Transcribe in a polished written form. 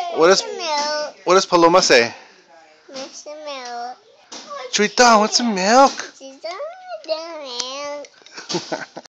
What does Paloma say? Miss the milk. Chuita, what's the milk? She's the milk.